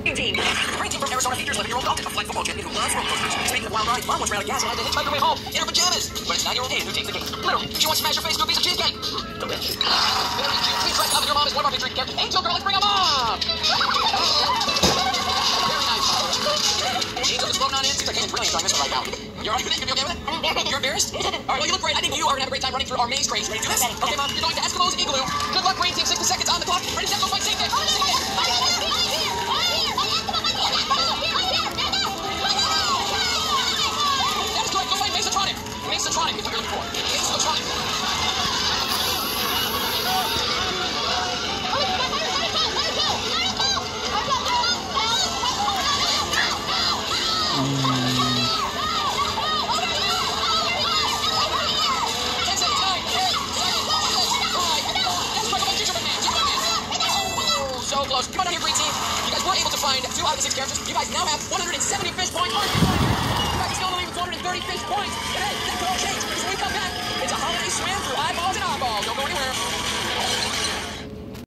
team. The green team from Arizona features 11-year-old Dalton, a flight football champion who loves roller coasters. Speaking of wild rides, Mom once ran out of gas and had to hitchhike her way home in her pajamas. But it's 9-year-old Hayden who takes the game. Literally, she wants to smash her face to a piece of cheesecake. Delicious. Very cute. Please dress up. Your mom is one of our featuring characters. Angel Girl, let's bring a mom! Very nice. Angel, just floating on in. Seems like Hayden's really enjoying this one right now. You're all right with it? You're okay with it? You're embarrassed? All right, well, you look great. I think you are going to have a great time running through our maze craze. Ready to do this? Okay, Mom, you're going to Eskimo's Igloo. Good luck, green team. 60 seconds on the clock. Ready, set, go, fight, sing it. Sing it. That is correct. Go find Masotronic. Masotronic is what you're looking for. Masotronic. So close. Come on down here, green team. You guys were able to find 2 out of the 6 characters. You guys now have 170 fish points. You guys are still only 230 fish points. But hey, that could all change because when we come back, it's a holiday swim through